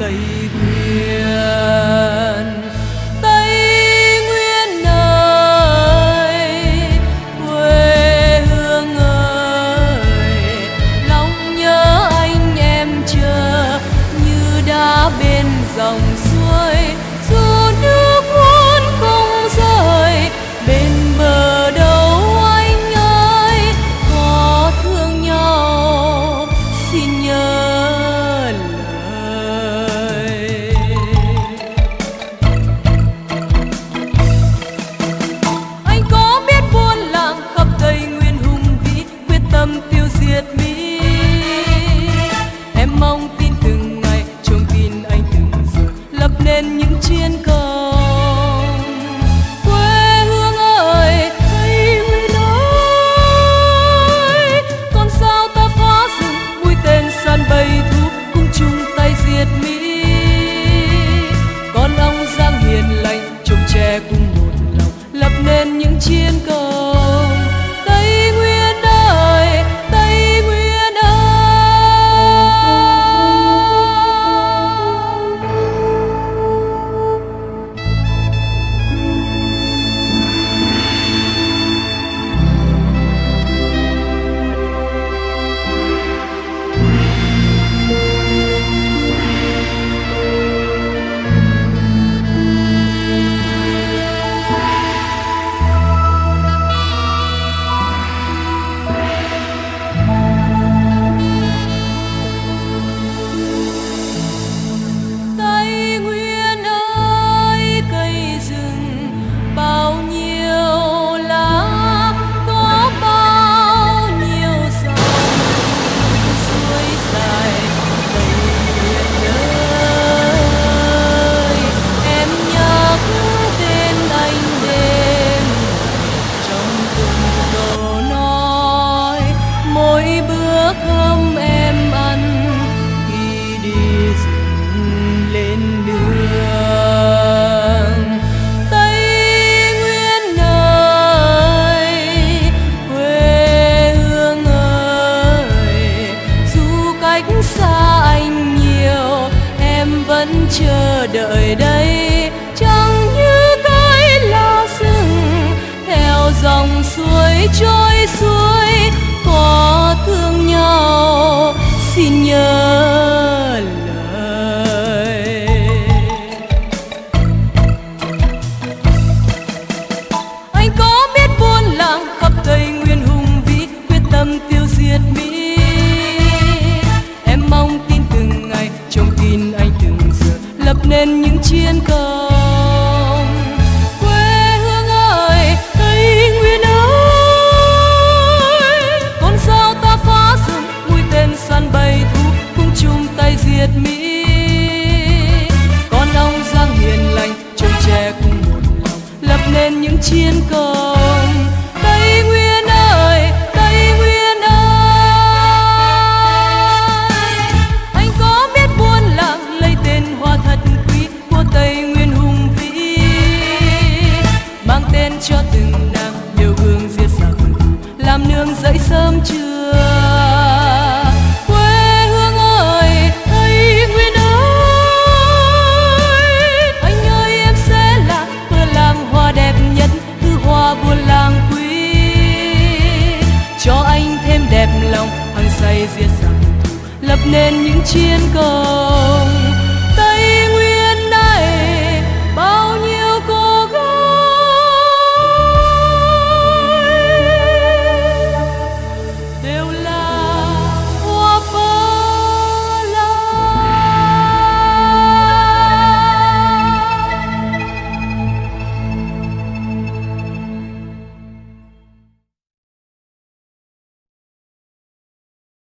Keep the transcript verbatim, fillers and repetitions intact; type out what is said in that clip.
Tây Nguyên. Tây Nguyên ơi, quê hương ơi, lòng nhớ anh em chờ như đã bên dòng suối. Dù nước muốn không rời bên bờ đâu anh ơi, có thương nhau xin nhớ lời. Anh có biết buôn làng khắp Tây Nguyên hùng vĩ, quyết tâm tiêu diệt Mỹ. Em mong tin từng ngày, trông tin anh từng giờ, lập nên những chiến công. Quê hương ơi, Tây Nguyên ơi, còn sao ta phá rừng, mũi tên săn bầy thú, cùng chung tay diệt Mỹ. Con ông Giang hiền lành, trồng tre cùng một lòng, lập nên những chiến công. Tây Nguyên ơi, Tây Nguyên ơi. Tây Nguyên ơi, cây rừng bao nhiêu lá, có bao nhiêu dòng suối dài. Tây Nguyên ơi, em nhắc tên anh đêm trong từng câu nói, mỗi bữa cơm em ăn khi đi rừng lên đường. Tây Nguyên ơi, quê hương ơi, dù cách xa anh nhiều, em vẫn chờ đợi đây. Chẳng như cái lá rừng theo dòng suối trôi suối, có thương nhau xin nhớ lời. Anh có biết buôn làng khắp Tây Nguyên hùng vĩ, quyết tâm tiêu diệt Mỹ. Em mong tin từng ngày, trông tin anh từng giờ, lập nên những chiến công. Quê hương ơi, Tây Nguyên ơi, con sao ta phá rừng, mũi tên săn bầy thú, cùng chung tay diệt Mỹ. Con ông Giang hiền lành, trồng tre cùng một lòng, lập nên những chiến công. Tây Nguyên ơi, Tây Nguyên ơi, anh có biết buôn làng lấy tên hoa thật quý của Tây Nguyên hùng vĩ, mang tên cho từng nàng nêu gương giết giặc, làm nương dậy sớm trưa. Quê hương ơi, Tây Nguyên ơi, anh ơi em sẽ là cửa làng hoa đẹp nhất, thứ hoa buôn làng quý, cho anh thêm đẹp lòng hăng say giết giặc, lập nên những chiến công.